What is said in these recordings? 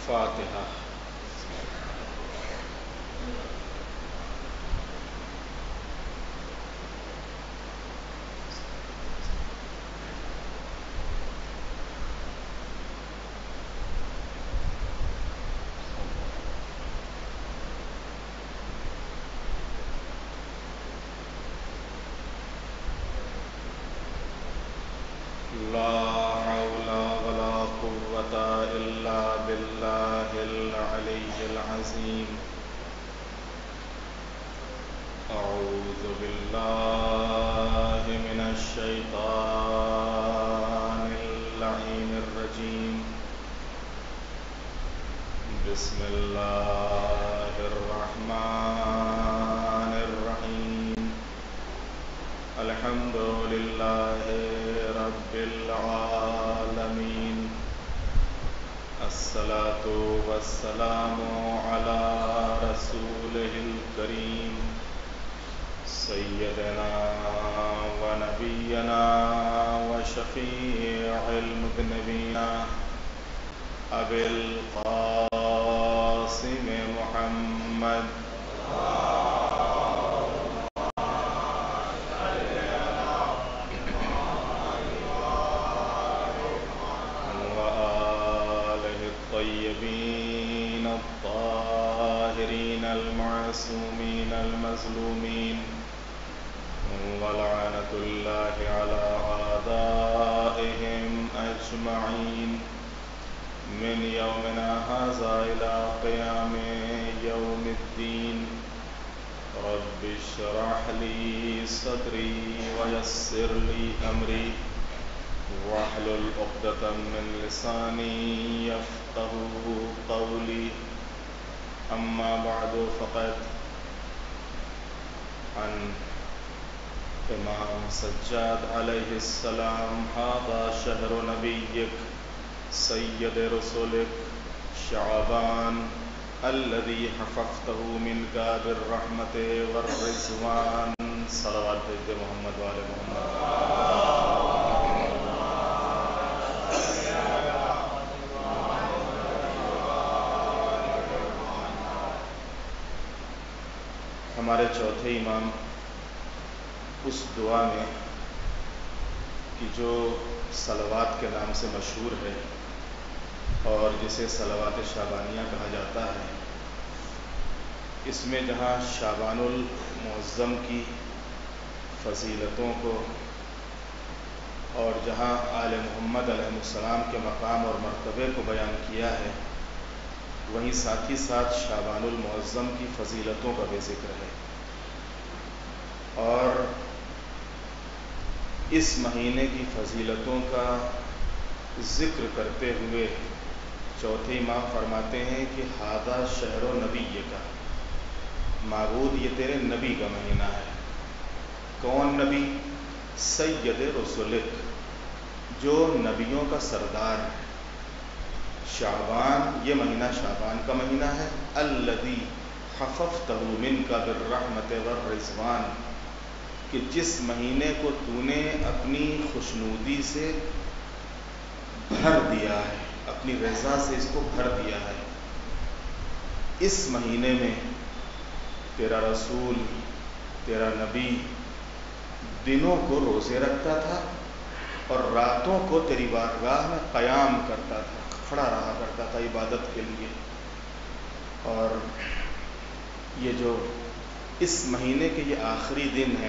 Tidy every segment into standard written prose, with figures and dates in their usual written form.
فاتحہ۔ لا حول ولا قوة إلا بالله العلي العظيم۔ أعوذ بالله من الشيطان اللعين الرجيم۔ بسم الله الرحمن الرحيم۔ الحمد لله رب العالمين، الصلاة والسلام على رسوله الكريم سيدنا ونبينا وشفيع المذنبين أبي القاسم محمد الطيبين الطاهرين المعصومين المظلومين، ولعنة الله على أعدائهم أجمعين من يومنا هذا إلى قيام يوم الدين۔ رب اشرح لي صدري ويسر لي أمري واحلل عقدة من لساني يفقهوا قولي۔ أما بعد، فقد عن امام سجاد علیہ السلام: هذا شهر نبيك سيد رسولك شعبان الذي حفظته من باب الرحمة والرضوان۔ صلوات بھیجتے محمد وآل محمد۔ ہمارے چوتھے امام اس دعا میں کہ جو صلوات کے نام سے مشہور ہے اور جسے صلوات شعبانیہ کہا جاتا ہے، اس میں جہاں شعبان المعظم کی فضیلتوں کو اور جہاں آل محمد علیہ السلام کے مقام اور مرتبے کو بیان کیا ہے، وہیں ساتھ ہی ساتھ شعبان المعظم کی فضیلتوں کا بھی ذکر ہے۔ اور اس مہینے کی فضیلتوں کا ذکر کرتے ہوئے چوتھے امام فرماتے ہیں کہ ھذا شہر نبی کا، معبود یہ تیرے نبی کا مہینہ ہے۔ کون نبی؟ سید رسولک، جو نبیوں کا سردار ہے۔ شعبان، یہ مہینہ شعبان کا مہینہ ہے۔ الذی حفظتہ منک بالرحمۃ والرضوان، کہ جس مہینے کو تو نے اپنی خوشنودی سے بھر دیا ہے، اپنی رضا سے اس کو بھر دیا ہے۔ اس مہینے میں تیرا رسول، تیرا نبی دنوں کو روزے رکھتا تھا اور راتوں کو تیری بارگاہ میں قیام کرتا تھا، کھڑا رہا کرتا تھا عبادت کے لیے۔ اور یہ جو اس مہینے کے یہ آخری دن ہے،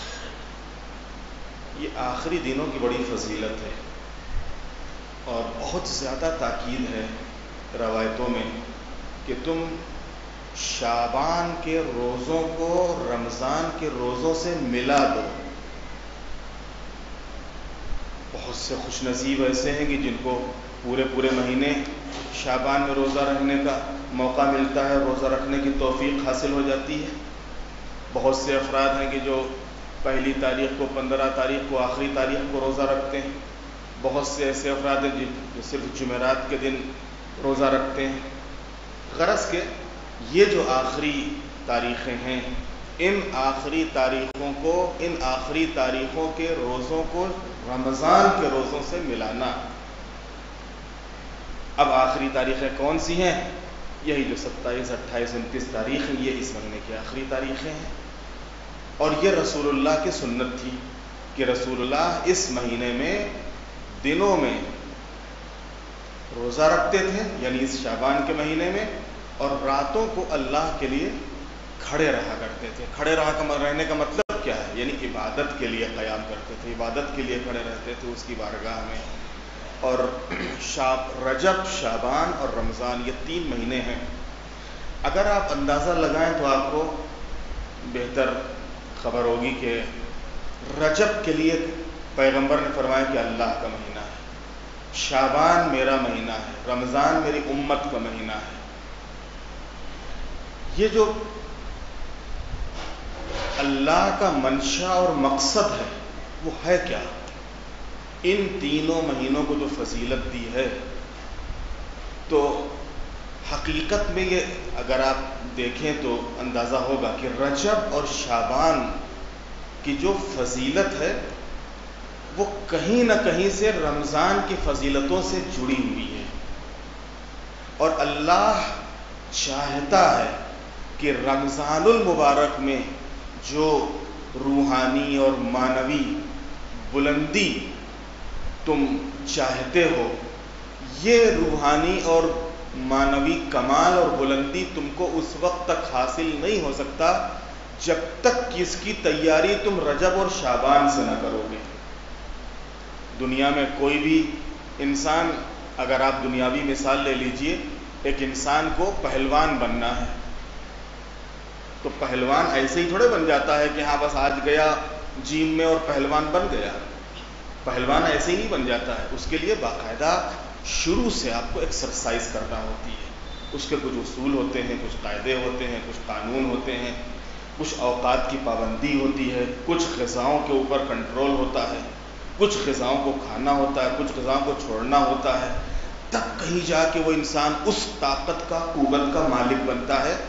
یہ آخری دنوں کی بڑی فضیلت ہے اور بہت زیادہ تاکید ہے روایتوں میں کہ تم شعبان کے روزوں کو رمضان کے روزوں سے ملا دو۔ بہت سے خوش نصیب ایسے ہیں کہ جن کو پورے مہینے شعبان میں روزہ رکھنے کا موقع ملتا ہے، روزہ رکھنے کی توفیق حاصل ہو جاتی ہے۔ بہت سے افراد ہیں کہ جو پہلی تاریخ کو، 15 تاریخ کو، آخری تاریخ کو روزہ رکھتے ہیں۔ بہت سے ایسے افراد ہیں جو صرف جمعرات کے دن روزہ رکھتے ہیں۔ غرض کہ یہ جو آخری تاریخیں ہیں، ان آخری تاریخوں کے روزوں کو رمضان کے روزوں سے ملانا، اب آخری تاریخیں کون سی ہیں؟ یہی جو 27, 28, 29 تاریخ ہیں، یہ اس مہینے کی آخری تاریخیں ہیں. اور یہ رسول اللہ کی سنت تھی کہ رسول اللہ اس مہینے میں دنوں میں روزہ رکھتے تھے، یعنی اس شعبان کے مہینے میں، اور راتوں کو اللہ کے لیے کھڑے رہا کرتے تھے. کھڑے رہنے کا مطلب کیا ہے؟ یعنی عبادت کے لیے قیام کرتے تھے، عبادت کے لیے کھڑے رہتے تھے اس کی بارگاہ میں. اور رجب، شعبان اور رمضان یہ 3 مہینے ہیں. اگر آپ اندازہ لگائیں تو آپ کو بہتر خبر ہوگی کہ رجب کے لیے پیغمبر نے فرمایا کہ اللہ کا مہینہ ہے، شعبان میرا مہینہ ہے، رمضان میری امت کا مہینہ ہے. یہ جو اللہ کا منشا اور مقصد ہے وہ ہے کیا؟ ان تینوں مہینوں کو جو فضیلت دی ہے، تو حقیقت میں یہ اگر آپ دیکھیں تو اندازہ ہوگا کہ رجب اور شعبان کی جو فضیلت ہے وہ کہیں نہ کہیں سے رمضان کی فضیلتوں سے جڑی ہوئی ہے. اور اللہ چاہتا ہے کہ رمضان المبارک میں جو روحانی اور معنوی بلندی تم چاہتے ہو، یہ روحانی اور معنوی کمال اور بلندی تم کو اس وقت تک حاصل نہیں ہو سکتا جب تک کہ اس کی تیاری تم رجب اور شعبان سے نہ کرو گے. دنیا میں کوئی بھی انسان، اگر آپ دنیاوی مثال لے لیجئے، ایک انسان کو پہلوان بننا ہے تو پہلوان ایسے ہی تھوڑے بن جاتا ہے کہ ہاں بس آج گیا جیم میں اور پہلوان بن گیا. پہلوان ایسے ہی نہیں بن جاتا ہے، اس کے لیے باقاعدہ شروع سے آپ کو ایکسرسائز کرنا ہوتی ہے. اس کے کچھ اصول ہوتے ہیں، کچھ قاعدے ہوتے ہیں، کچھ قانون ہوتے ہیں، کچھ اوقات کی پابندی ہوتی ہے، کچھ غذاؤں کے اوپر کنٹرول ہوتا ہے، کچھ غذاؤں کو کھانا ہوتا ہے، کچھ غذاؤں کو چھوڑنا ہوتا ہے. تب کہیں جا کے وہ انسان اس طاقت کا، قوت کا مالک بنتا ہے.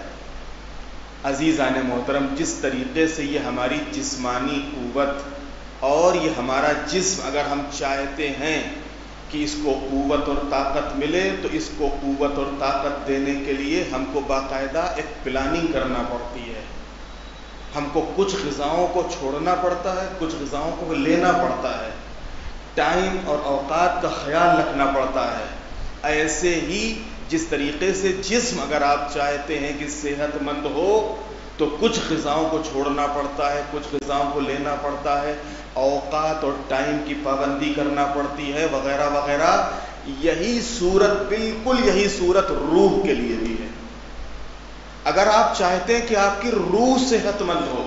عزیزان محترم، جس طریقے سے یہ ہماری جسمانی قوت اور یہ ہمارا جسم، اگر ہم چاہتے ہیں کہ اس کو قوت اور طاقت ملے تو اس کو قوت اور طاقت دینے کے لیے ہم کو باقاعدہ ایک پلاننگ کرنا پڑتی ہے. ہم کو کچھ غذاؤں کو چھوڑنا پڑتا ہے، کچھ غذاؤں کو لینا پڑتا ہے، ٹائم اور اوقات کا خیال رکھنا پڑتا ہے. ایسے ہی جس طریقے سے جسم اگر آپ چاہتے ہیں کہ صحت مند ہو تو کچھ غذاؤں کو چھوڑنا پڑتا ہے، کچھ غذاؤں کو لینا پڑتا ہے، اوقات اور ٹائم کی پابندی کرنا پڑتی ہے، وغیرہ وغیرہ. یہی صورت، بالکل یہی صورت روح کے لیے بھی ہے. اگر آپ چاہتے ہیں کہ آپ کی روح صحت مند ہو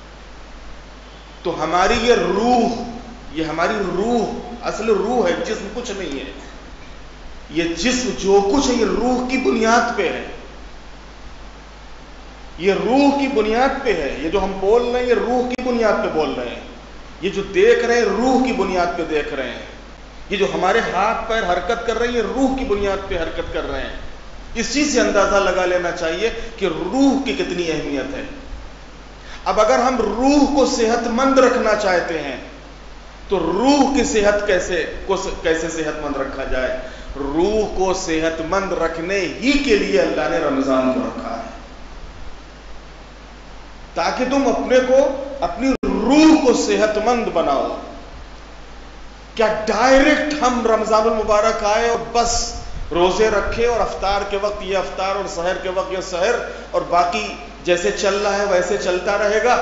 تو ہماری یہ ہماری روح اصل روح ہے، جسم کچھ نہیں ہے. یہ جسم جو کچھ ہے یہ روح کی بنیاد پہ ہے، یہ روح کی بنیاد پہ ہے. یہ جو ہم بول رہے ہیں یہ روح کی بنیاد پہ بول رہے ہیں. یہ جو دیکھ رہے ہیں روح کی بنیاد پہ دیکھ رہے ہیں. یہ جو ہمارے ہاتھ پیر حرکت کر رہے ہیں یہ روح کی بنیاد پہ حرکت کر رہے ہیں. اس چیز سے اندازہ لگا لینا چاہیے کہ روح کی کتنی اہمیت ہے. اب اگر ہم روح کو صحت مند رکھنا چاہتے ہیں تو روح کی صحت کیسے صحت مند رکھا جائے؟ روح کو صحت مند رکھنے ہی کے لیے اللہ نے رمضان کو رکھا ہے، تاکہ تم اپنی روح کو صحت مند بناؤ. کیا ڈائریکٹ ہم رمضان المبارک آئے اور بس روزے رکھے اور افطار کے وقت یہ افطار اور سحر کے وقت یہ سحر اور باقی جیسے چل رہا ہے ویسے چلتا رہے گا؟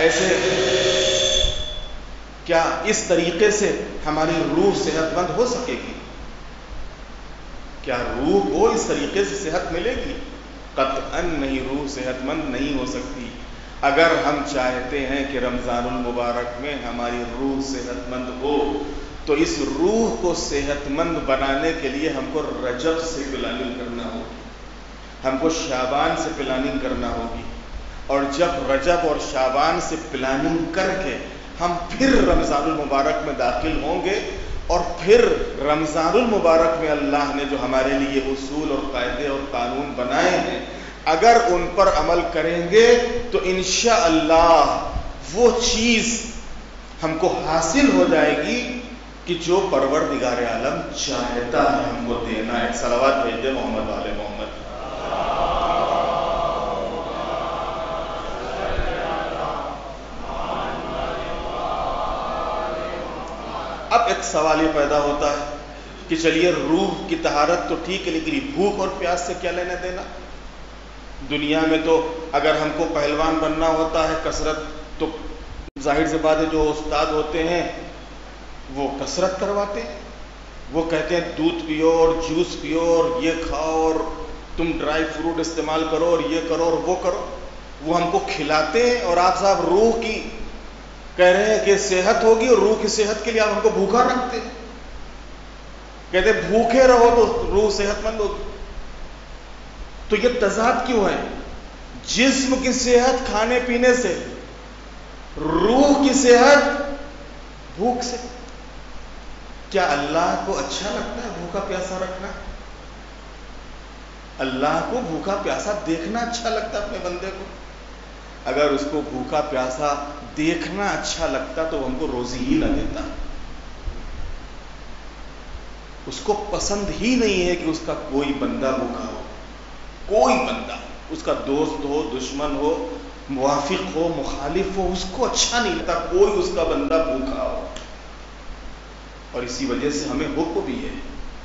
کیا اس طریقے سے ہماری روح صحت مند ہو سکے گی؟ کیا روح کو اس طریقے سے صحت ملے گی؟ قطعاً نہیں، روح صحت مند نہیں ہو سکتی. اگر ہم چاہتے ہیں کہ رمضان المبارک میں ہماری روح صحت مند ہو تو اس روح کو صحت مند بنانے کے لیے ہم کو رجب سے پلاننگ کرنا ہوگی، ہم کو شعبان سے پلاننگ کرنا ہوگی. اور جب رجب اور شعبان سے پلاننگ کر کے ہم پھر رمضان المبارک میں داخل ہوں گے، اور پھر رمضان المبارک میں اللہ نے جو ہمارے لیے اصول اور قاعدے اور قانون بنائے ہیں اگر ان پر عمل کریں گے تو انشاءاللہ وہ چیز ہم کو حاصل ہو جائے گی کہ جو پروردگار عالم چاہتا ہے ہم کو دینا ہے. صلوات بھیج دے محمد والے محمد. اب ایک سوال یہ پیدا ہوتا ہے کہ چلیے روح کی طہارت تو ٹھیک ہے، لیکن بھوک اور پیاس سے کیا لینا دینا؟ دنیا میں تو اگر ہم کو پہلوان بننا ہوتا ہے کثرت، تو ظاہر سی بات ہے جو استاد ہوتے ہیں وہ کثرت کرواتے ہیں، وہ کہتے ہیں دودھ پیو اور جوس پیو اور یہ کھاؤ اور تم ڈرائی فروٹ استعمال کرو اور یہ کرو اور وہ کرو، وہ ہم کو کھلاتے ہیں. اور آپ صاحب روح کی کہہ رہے ہیں کہ صحت ہوگی، اور روح کی صحت کے لیے آپ ہم کو بھوکا رکھتے ہیں. کہتے ہیں بھوکے رہو تو روح صحت مند ہوگی. تو یہ تضاد کیوں ہے؟ جسم کی صحت کھانے پینے سے، روح کی صحت بھوک سے. کیا اللہ کو اچھا لگتا ہے بھوکا پیاسا رکھنا؟ اللہ کو بھوکا پیاسا دیکھنا اچھا لگتا ہے اپنے بندے کو؟ اگر اس کو بھوکا پیاسا دیکھنا اچھا لگتا تو ہم کو روزی ہی نہ دیتا. اس کو پسند ہی نہیں ہے کہ اس کا کوئی بندہ بھوکا ہو. کوئی بندہ، اس کا دوست ہو، دشمن ہو، موافق ہو، مخالف ہو، اس کو اچھا نہیں لگتا کوئی اس کا بندہ بھوکا ہو. اور اسی وجہ سے ہمیں حکم بھی ہے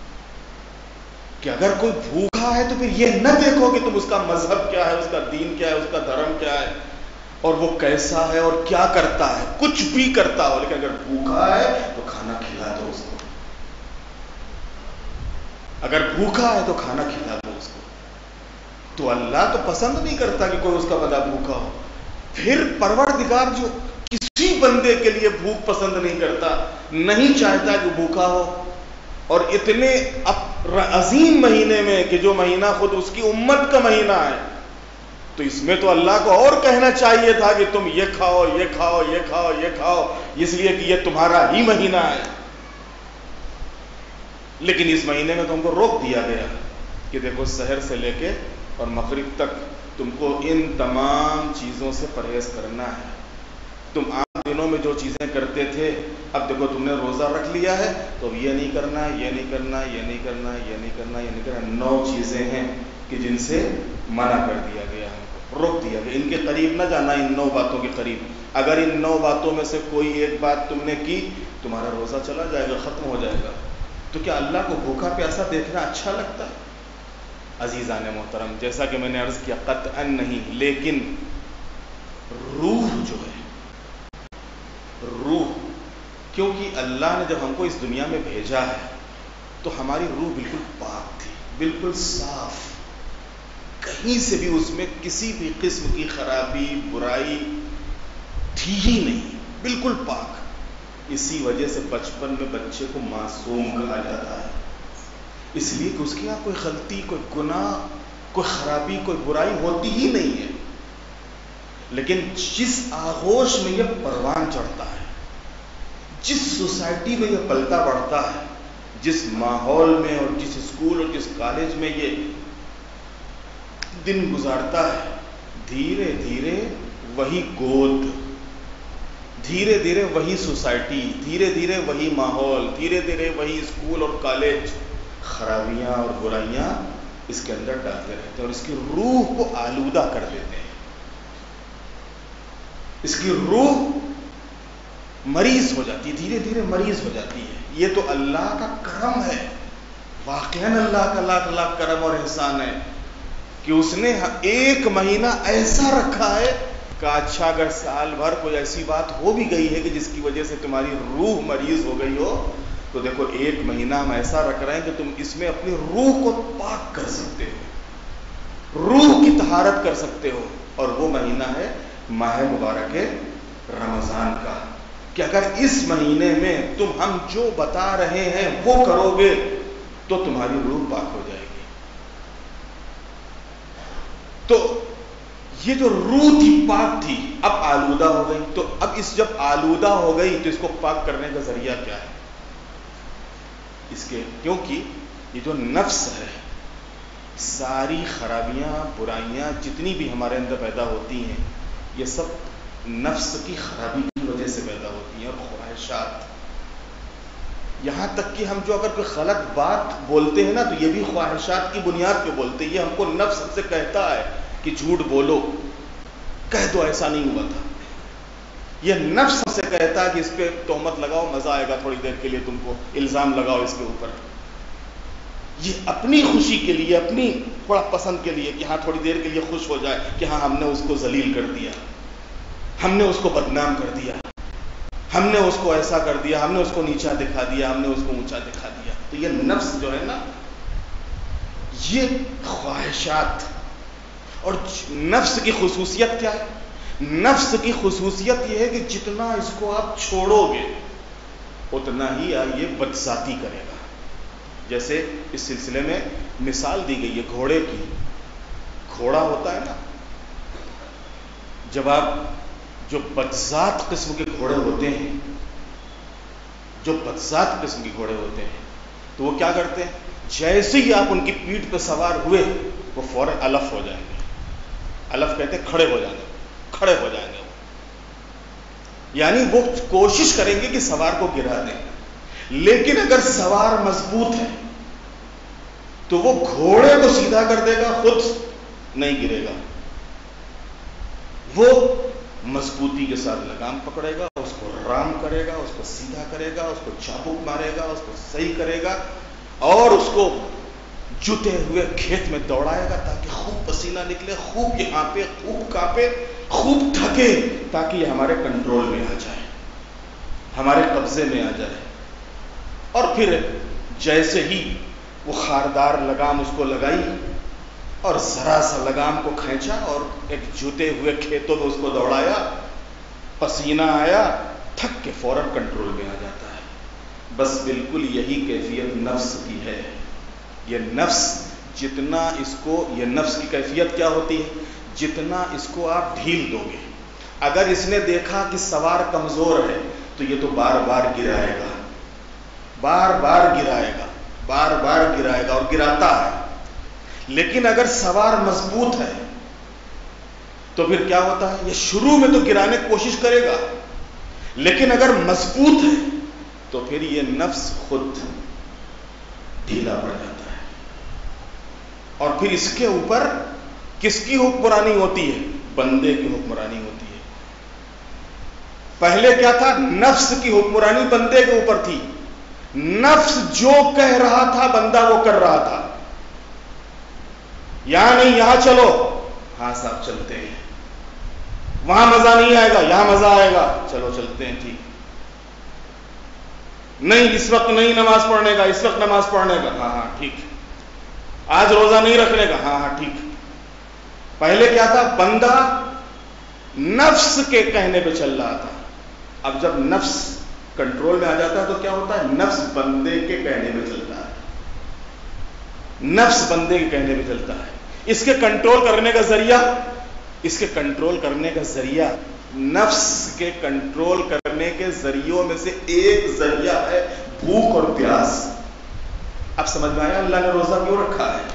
کہ اگر کوئی بھوکا ہے تو پھر یہ نہ دیکھو کہ تم اس کا مذہب کیا ہے، اس کا دین کیا ہے، اس کا دھرم کیا ہے اور وہ کیسا ہے اور کیا کرتا ہے. کچھ بھی کرتا ہو، لیکن اگر بھوکا ہے تو کھانا کھلا دو اس کو. اگر بھوکا ہے تو کھانا کھلا دو اس کو. تو اللہ تو پسند نہیں کرتا کہ کوئی اس کا بندہ بھوکا ہو. پھر پروردگار جو کسی بندے کے لیے بھوک پسند نہیں کرتا، نہیں چاہتا کہ بھوکا ہو، اور اتنے عظیم مہینے میں کہ جو مہینہ خود اس کی امت کا مہینہ ہے، تو اس میں تو اللہ کو اور کہنا چاہیے تھا کہ تم یہ کھاؤ، یہ کھاؤ، یہ کھاؤ، یہ کھاؤ، اس لیے کہ یہ تمہارا ہی مہینہ ہے. لیکن اس مہینے میں تم کو روک دیا گیا کہ دیکھو سحر سے لے کے اور مغرب تک تم کو ان تمام چیزوں سے پرہیز کرنا ہے. تم عام دنوں میں جو چیزیں کرتے تھے، اب دیکھو تم نے روزہ رکھ لیا ہے تو اب یہ نہیں کرنا، یہ نہیں کرنا، یہ نہیں کرنا، یہ نہیں کرنا، یہ نہیں کرنا. 9 چیزیں ہیں کہ جن سے منع کر دیا گیا، ہم کو روک دیا گیا. ان کے قریب نہ جانا، ان 9 باتوں کے قریب. اگر ان 9 باتوں میں سے کوئی ایک بات تم نے کی، تمہارا روزہ چلا جائے گا، ختم ہو جائے گا. تو کیا اللہ کو بھوکا پیاسا دیکھنا اچھا لگتا ہے؟ عزیزان محترم، جیسا کہ میں نے عرض کیا قطعا نہیں، لیکن روح جو ہے، روح، کیونکہ اللہ نے جب ہم کو اس دنیا میں بھیجا ہے تو ہماری روح بالکل پاک تھی، بالکل صاف، کہیں سے بھی اس میں کسی بھی قسم کی خرابی، برائی تھی ہی نہیں، بالکل پاک. اسی وجہ سے بچپن میں بچے کو معصوم کہا جاتا ہے، اس لیے کہ اس کے یہاں کوئی غلطی، کوئی گناہ، کوئی خرابی، کوئی برائی ہوتی ہی نہیں ہے. لیکن جس آغوش میں یہ پروان چڑھتا ہے، جس سوسائٹی میں یہ پلتا بڑھتا ہے، جس ماحول میں اور جس اسکول اور جس کالج میں یہ دن گزارتا ہے، دھیرے دھیرے وہی گود، دھیرے دھیرے وہی سوسائٹی، دھیرے دھیرے وہی ماحول، دھیرے دھیرے وہی اسکول اور کالج خرابیاں اور برائیاں اس کے اندر ڈالتے رہتے ہیں اور اس کی روح کو آلودہ کر دیتے ہیں. اس کی روح مریض ہو جاتی ہے، دھیرے دھیرے مریض ہو جاتی ہے. یہ تو اللہ کا کرم ہے، واقعاً اللہ کا لاکھ لاکھ کرم اور احسان ہے کہ اس نے 1 مہینہ ایسا رکھا ہے کہ اچھا اگر سال بھر کوئی ایسی بات ہو بھی گئی ہے کہ جس کی وجہ سے تمہاری روح مریض ہو گئی ہو، تو دیکھو 1 مہینہ ہم ایسا رکھ رہے ہیں کہ تم اس میں اپنی روح کو پاک کر سکتے ہو، روح کی طہارت کر سکتے ہو. اور وہ مہینہ ہے ماہ مبارک رمضان کا، کہ اگر اس مہینے میں تم ہم جو بتا رہے ہیں وہ کرو گے تو تمہاری روح پاک ہو جائے گی. تو یہ جو روح تھی پاک تھی، اب آلودہ ہو گئی. تو اب اس جب آلودہ ہو گئی تو اس کو پاک کرنے کا ذریعہ کیا ہے؟ اس کے کیونکہ یہ جو نفس ہے، ساری خرابیاں، برائیاں جتنی بھی ہمارے اندر پیدا ہوتی ہیں، یہ سب نفس کی خرابی کی وجہ سے پیدا ہوتی ہیں. اور خواہشات، یہاں تک کہ ہم جو اگر کوئی غلط بات بولتے ہیں نا تو یہ بھی خواہشات کی بنیاد پہ بولتے ہیں. یہ ہم کو نفس ہم سے کہتا ہے کہ جھوٹ بولو, کہہ دو ایسا نہیں ہوا تھا. یہ نفس ہم سے کہتا ہے کہ اس پہ تہمت لگاؤ, مزہ آئے گا تھوڑی دیر کے لیے, تم کو الزام لگاؤ اس کے اوپر. یہ اپنی خوشی کے لیے, اپنی تھوڑا پسند کے لیے, کہ ہاں تھوڑی دیر کے لیے خوش ہو جائے کہ ہاں ہم نے اس کو ذلیل کر دیا, ہم نے اس کو بدنام کر دیا, ہم نے اس کو ایسا کر دیا, ہم نے اس کو نیچا دکھا دیا, ہم نے اس کو اونچا دکھا دیا. تو یہ نفس جو ہے نا, یہ خواہشات. اور نفس کی خصوصیت کیا ہے؟ نفس کی خصوصیت یہ ہے کہ جتنا اس کو آپ چھوڑو گے اتنا ہی یہ بدذاتی کرے گا. جیسے اس سلسلے میں مثال دی گئی ہے گھوڑے کی. گھوڑا ہوتا ہے نا, جب آپ جو بدذات قسم کے گھوڑے ہوتے ہیں, جو بدذات قسم کے گھوڑے ہوتے ہیں, تو وہ کیا کرتے ہیں, جیسے ہی آپ ان کی پیٹھ پہ سوار ہوئے وہ فوراً الف ہو جائیں گے. الف کہتے ہیں کھڑے ہو جانے, کھڑے ہو جائیں گے. یعنی وہ کوشش کریں گے کہ سوار کو گرا دیں. لیکن اگر سوار مضبوط ہے تو وہ گھوڑے کو سیدھا کر دے گا, خود نہیں گرے گا. وہ مضبوطی کے ساتھ لگام پکڑے گا, اس کو رام کرے گا, اس کو سیدھا کرے گا, اس کو چابک مارے گا, اس کو صحیح کرے گا, اور اس کو جتے ہوئے کھیت میں دوڑائے گا تاکہ خوب پسینہ نکلے, خوب یہاں پہ خوب کانپے, خوب تھکے, تاکہ یہ ہمارے کنٹرول میں آ جائے, ہمارے قبضے میں آ جائے. اور پھر جیسے ہی وہ خاردار لگام اس کو لگائی اور ذرا سا لگام کو کھینچا اور ایک جوتے ہوئے کھیتوں میں اس کو دوڑایا, پسینہ آیا, تھک کے فوراً کنٹرول میں آ جاتا ہے. بس بالکل یہی کیفیت نفس کی ہے. یہ نفس جتنا اس کو, یہ نفس کی کیفیت کیا ہوتی ہے, جتنا اس کو آپ ڈھیل دو گے. اگر اس نے دیکھا کہ سوار کمزور ہے تو یہ تو بار بار گرائے گا, بار بار گرائے گا, بار بار گرائے گا, اور گراتا ہے. لیکن اگر سوار مضبوط ہے تو پھر کیا ہوتا ہے, یہ شروع میں تو گرانے کی کوشش کرے گا, لیکن اگر مضبوط ہے تو پھر یہ نفس خود ڈھیلا پڑ جاتا ہے. اور پھر اس کے اوپر کس کی حکمرانی ہوتی ہے؟ بندے کی حکمرانی ہوتی ہے. پہلے کیا تھا, نفس کی حکمرانی بندے کے اوپر تھی. نفس جو کہہ رہا تھا بندہ وہ کر رہا تھا. یہاں نہیں, یہاں چلو, ہاں صاحب چلتے ہیں. وہاں مزہ نہیں آئے گا, یہاں مزہ آئے گا, چلو چلتے ہیں, ٹھیک. نہیں اس وقت نہیں نماز پڑھنے کا, اس وقت نماز پڑھنے کا, ہاں ہاں ٹھیک. آج روزہ نہیں رکھنے کا, ہاں ہاں ٹھیک. پہلے کیا تھا, بندہ نفس کے کہنے پہ چل رہا تھا. اب جب نفس کنٹرول میں آ جاتا ہے تو کیا ہوتا ہے, نفس بندے کے کہنے پہ چلتا ہے. نفس بندے کے کہنے پہ چلتا ہے. اس کے کنٹرول کرنے کا ذریعہ, اس کے کنٹرول کرنے کا ذریعہ, نفس کے کنٹرول کرنے کے ذریعوں میں سے ایک ذریعہ ہے بھوک اور پیاس. اب سمجھ میں آیا اللہ نے روزہ کیوں رکھا ہے.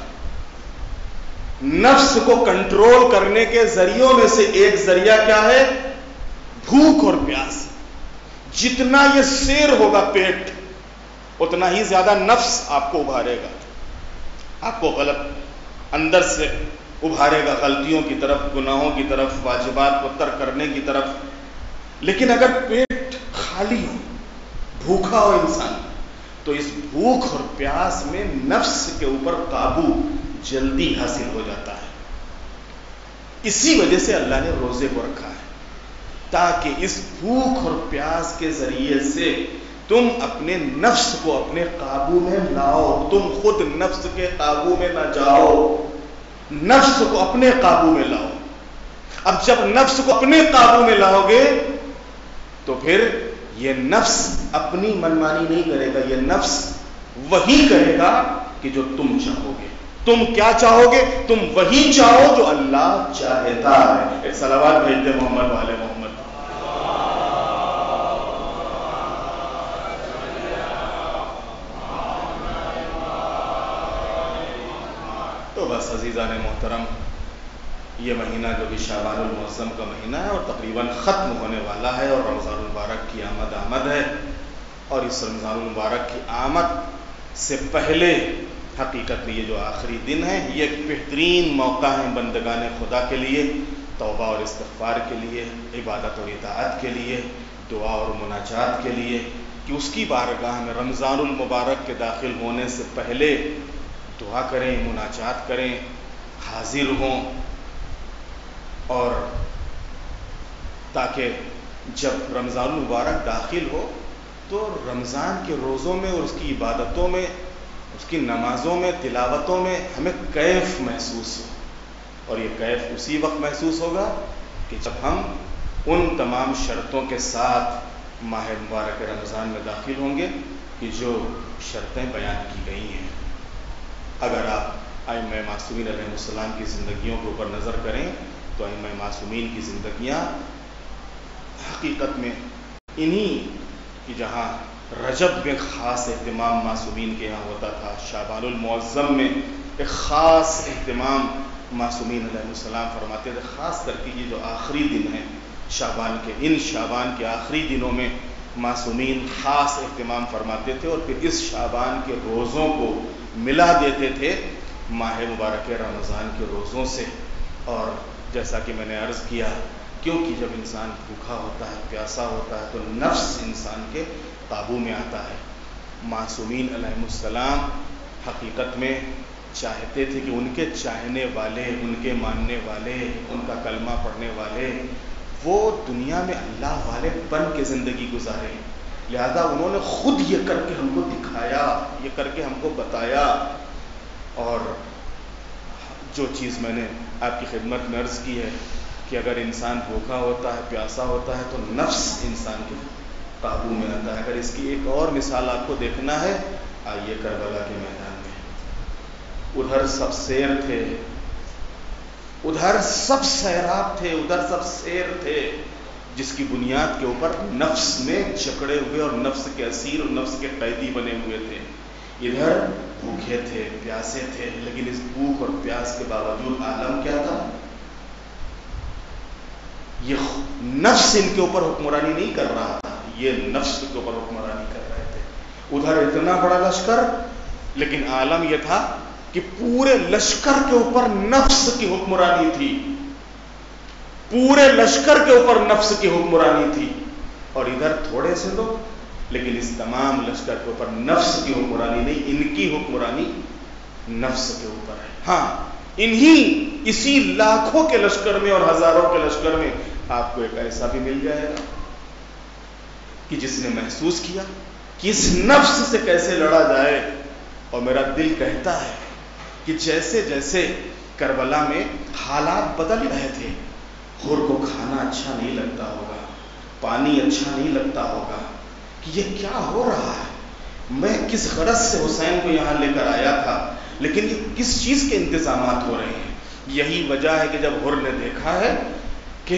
نفس کو کنٹرول کرنے کے ذریعوں میں سے ایک ذریعہ کیا ہے, بھوک اور پیاس. جتنا یہ سیر ہوگا پیٹ, اتنا ہی زیادہ نفس آپ کو ابھارے گا, آپ کو غلط اندر سے ابھارے گا, غلطیوں کی طرف, گناہوں کی طرف, واجبات کو ترک کرنے کی طرف. لیکن اگر پیٹ خالی ہو, بھوکا ہو انسان, تو اس بھوک اور پیاس میں نفس کے اوپر قابو جلدی حاصل ہو جاتا ہے. اسی وجہ سے اللہ نے روزے کو رکھا ہے, تاکہ اس بھوک اور پیاس کے ذریعے سے تم اپنے نفس کو اپنے قابو میں لاؤ. تم خود نفس کے قابو میں نہ جاؤ, نفس کو اپنے قابو میں لاؤ. اب جب نفس کو اپنے قابو میں لاؤ گے تو پھر یہ نفس اپنی منمانی نہیں کرے گا, یہ نفس وہی کرے گا کہ جو تم چاہو گے. تم کیا چاہو گے, تم وہی چاہو جو اللہ چاہتا ہے. ایک صلوات بھیج دے محمد والے محمد. تو بس عزیزان محترم, یہ مہینہ جو کہ شعبان المعظم کا مہینہ ہے اور تقریباً ختم ہونے والا ہے, اور رمضان المبارک کی آمد ہے. اور اس رمضان المبارک کی آمد سے پہلے حقیقت میں یہ جو آخری دن ہے یہ ایک بہترین موقع ہے بندگان خدا کے لیے، توبہ اور استغفار کے لیے، عبادت اور اطاعت کے لیے، دعا اور مناجات کے لیے، کہ اس کی بارگاہ میں رمضان المبارک کے داخل ہونے سے پہلے دعا کریں، مناجات کریں، حاضر ہوں، اور تاکہ جب رمضان المبارک داخل ہو تو رمضان کے روزوں میں اور اس کی عبادتوں میں، اس کی نمازوں میں، تلاوتوں میں ہمیں کیف محسوس ہو، اور یہ کیف اسی وقت محسوس ہوگا کہ جب ہم ان تمام شرطوں کے ساتھ ماہ مبارک رمضان میں داخل ہوں گے کہ جو شرطیں بیان کی گئی ہیں۔ اگر آپ ائمہ معصومین علیہ السلام کی زندگیوں کے اوپر نظر کریں تو ائمہ معصومین کی زندگیاں حقیقت میں انہی کہ جہاں رجب میں خاص اہتمام معصومین کے یہاں ہوتا تھا، شعبان المعظم میں ایک خاص اہتمام معصومین علیہ السلام فرماتے تھے، خاص کر کے یہ جو آخری دن ہیں شعبان کے آخری دنوں میں معصومین خاص اہتمام فرماتے تھے، اور پھر اس شعبان کے روزوں کو ملا دیتے تھے ماہ مبارک رمضان کے روزوں سے۔ اور جیسا کہ میں نے عرض کیا، کیونکہ جب انسان بھوکا ہوتا ہے، پیاسا ہوتا ہے، تو نفس انسان کے قابو میں آتا ہے۔ معصومین علیہ السلام حقیقت میں چاہتے تھے کہ ان کے چاہنے والے، ان کے ماننے والے، ان کا کلمہ پڑھنے والے وہ دنیا میں اللہ والے بن کے زندگی گزارے، لہذا انہوں نے خود یہ کر کے ہم کو دکھایا، یہ کر کے ہم کو بتایا۔ اور جو چیز میں نے آپ کی خدمت میں عرض کی ہے کہ اگر انسان بھوکا ہوتا ہے، پیاسا ہوتا ہے، تو نفس انسان کے قابو میں آتا ہے۔ اگر اس کی ایک اور مثال آپ کو دیکھنا ہے، آئیے کربلا کے میدان میں، ادھر سب شیر تھے، ادھر سب سیراب تھے، ادھر سب شیر تھے، جس کی بنیاد کے اوپر نفس میں جکڑے ہوئے اور نفس کے اسیر اور نفس کے قیدی بنے ہوئے تھے۔ ادھر بھوکے تھے، پیاسے تھے، لیکن اس بھوک اور پیاس کے باوجود عالم کیا تھا؟ یہ نفس ان کے اوپر حکمرانی نہیں کر رہا تھا، یہ نفس کے اوپر حکمرانی کر رہے تھے۔ ادھر اتنا بڑا لشکر، لیکن عالم یہ تھا کہ پورے لشکر کے اوپر نفس کی حکمرانی تھی، پورے لشکر کے اوپر نفس کی حکمرانی تھی۔ اور ادھر تھوڑے سے لوگ، لیکن اس تمام لشکر کے اوپر نفس کی حکمرانی نہیں، ان کی حکمرانی نفس کے اوپر ہے۔ ہاں، اسی لاکھوں کے لشکر میں اور ہزاروں کے لشکر میں آپ کو ایک ایسا بھی مل جائے گا کہ جس نے محسوس کیا کہ اس نفس سے کیسے لڑا جائے۔ اور میرا دل کہتا ہے کہ جیسے جیسے کربلا میں حالات بدل رہے تھے، حر کو کھانا اچھا نہیں لگتا ہوگا، پانی اچھا نہیں لگتا ہوگا کہ یہ کیا ہو رہا ہے، میں کس غرض سے حسین کو یہاں لے کر آیا تھا، لیکن یہ کس چیز کے انتظامات ہو رہے ہیں۔ یہی وجہ ہے کہ جب حر نے دیکھا ہے کہ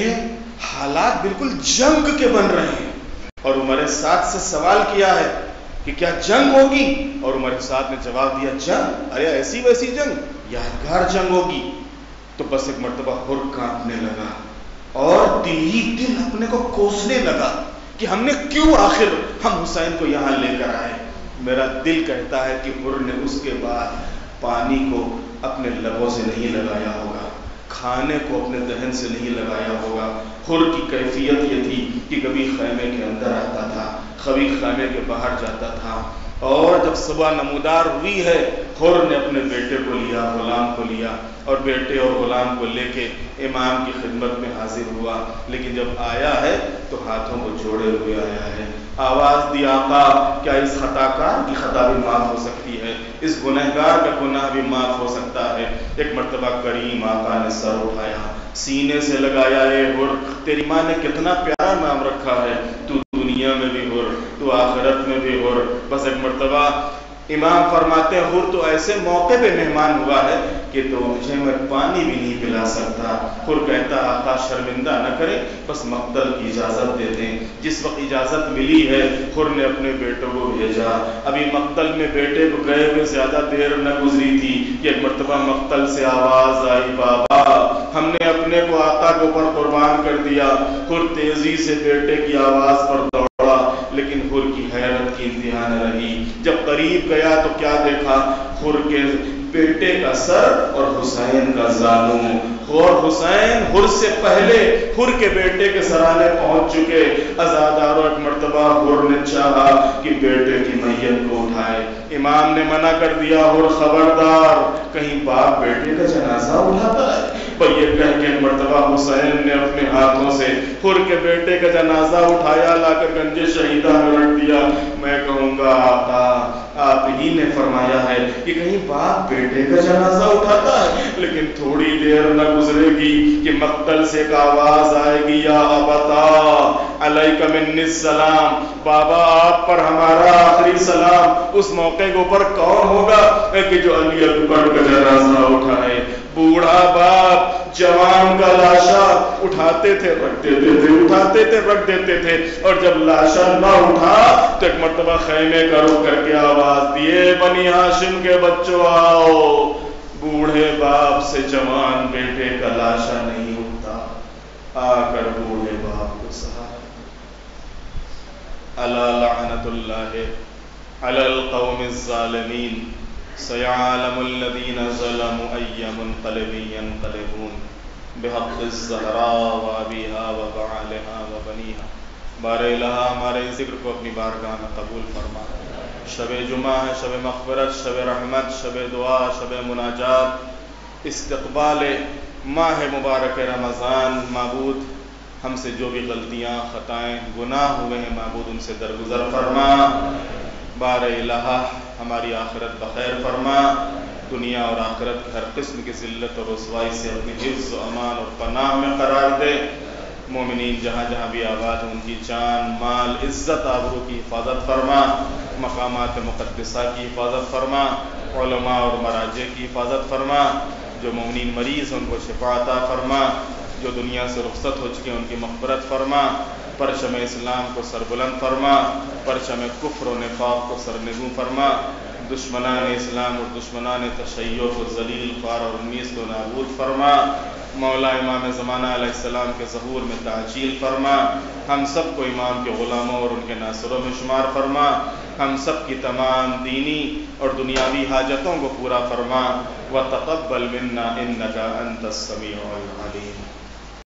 حالات بالکل جنگ کے بن رہے ہیں، اور عمر سعد سے سوال کیا ہے کہ کیا جنگ ہوگی، اور عمر سعد نے جواب دیا جنگ، ارے ایسی ویسی جنگ، یادگار جنگ ہوگی، تو بس ایک مرتبہ حر کانپنے لگا اور دل ہی دل اپنے کو کوسنے لگا کہ ہم نے کیوں آخر ہم حسین کو یہاں لے کر آئے۔ میرا دل کہتا ہے کہ حر نے اس کے بعد پانی کو اپنے لبوں سے نہیں لگایا ہوگا، کھانے کو اپنے دہن سے نہیں لگایا ہوگا۔ حر کی کیفیت یہ تھی کہ کبھی خیمے کے اندر آتا تھا، کبھی خیمے کے باہر جاتا تھا، اور جب صبح نمودار ہوئی ہے، حر نے اپنے بیٹے کو لیا، غلام کو لیا، اور بیٹے اور غلام کو لے کے امام کی خدمت میں حاضر ہوا، لیکن جب آیا ہے تو ہاتھوں کو جوڑے ہوئے آیا ہے۔ آواز دی آقا، کیا اس خطا کار کی خطا بھی معاف ہو سکتی ہے، اس گنہگار کا گناہ بھی معاف ہو سکتا ہے۔ ایک مرتبہ کریم آقا نے سر اٹھایا، سینے سے لگایا، اے حر، تیری ماں نے کتنا پیارا نام رکھا ہے، تو دنیا میں بھی حر، تو آخرت میں بھی حر۔ بس ایک مرتبہ امام فرماتے ہیں حر تو ایسے موقع پہ مہمان ہوا ہے کہ تو مجھے میں پانی بھی نہیں پلا سکتا۔ حر کہتا آقا شرمندہ نہ کریں، بس مقتل کی اجازت دے دیں۔ جس وقت اجازت ملی ہے، حر نے اپنے بیٹوں کو بھیجا۔ ابھی مقتل میں بیٹے کو گئے ہوئے زیادہ دیر نہ گزری تھی کہ ایک مرتبہ مقتل سے آواز آئی، بابا ہم نے اپنے کو آقا کے اوپر قربان کر دیا۔ حر تیزی سے بیٹے کی آواز پر دوڑا، لیکن حر کی حیرت کی انتہا نہ رہی. جب قریب گیا تو کیا دیکھا؟ حر کے بیٹے کا سر اور حسین کا زانو. اور حسین حر سے پہلے حر کے بیٹے کے سرانے پہنچ چکے. عزادار ایک مرتبہ حر نے چاہا کہ بیٹے کی میت کو اٹھائے. امام نے منع کر دیا، حر خبردار، کہیں باپ بیٹے کا جنازہ اٹھاتا ہے. پر یہ کہہ کے مرتبہ حسین نے اپنے ہاتھوں سے حر کے بیٹے کا جنازہ اٹھایا، لا کر گنج شہیدہ میں رکھ دیا. میں کہوں گا آقا آپ ہی نے فرمایا ہے کہ کہیں باپ بیٹے کا جنازہ اٹھاتا ہے. لیکن تھوڑی دیر نہ گزرے گی کہ مقتل سے ایک آواز آئے گی، یا ابتا علیک منی السلام، بابا آپ پر ہمارا آخری سلام. اس موقع کے اوپر کون ہوگا کہ جو علی اکبر کا جنازہ اٹھائے؟ بوڑھا باپ جوان کا لاشا اٹھاتے تھے رکھ دیتے تھے، اٹھاتے تھے رکھ دیتے تھے. اور جب لاشا نہ اٹھا تو ایک مرتبہ خیمے کا رخ کر کے آواز دیے، بنی ہاشم کے بچوں آؤ. بوڑھے باپ سے جوان بیٹے کا لاشا نہیں اٹھتا. آ کر بوڑھے باپ کو سہارا. الا لعنت اللہ علی القوم الظالمین سیعلم الذین ظلموا ای منقلب ینقلبون بحق الزہراء وابیہا وبعالہا وبنیہا. بار الہ ہمارے ذکر کو اپنی بارگاہ میں قبول فرما. شب جمعہ ہے، شب مغفرت، شب رحمت، شب دعا، شب مناجات، استقبال ماہ مبارک رمضان. معبود ہم سے جو بھی غلطیاں، خطائیں، گناہ ہوئے ہیں معبود ان سے درگزر فرما. بار الہ ہماری آخرت بخیر فرما. دنیا اور آخرت کی ہر قسم کی ذلت اور رسوائی سے اپنی حفظ و امان اور پناہ میں قرار دے. مومنین جہاں جہاں بھی آباد ہیں ان کی جان، مال، عزت، آبرو کی حفاظت فرما. مقامات مقدسہ کی حفاظت فرما. علماء اور مراجع کی حفاظت فرما. جو مومنین مریض ہیں ان کو شفا عطا فرما. جو دنیا سے رخصت ہو چکے ان کی مغفرت فرما. پرچم اسلام کو سربلند فرما. پرچم کفر و نفاق کو سرنگوں فرما. دشمنان اسلام اور دشمنان تشیع کو ذلیل، خوار اور نیز کو نابود فرما. مولا امام زمانہ علیہ السلام کے ظہور میں تعجیل فرما. ہم سب کو امام کے غلاموں اور ان کے ناصروں میں شمار فرما. ہم سب کی تمام دینی اور دنیاوی حاجتوں کو پورا فرما. وتقبل منا انک انت السمیع العلیم.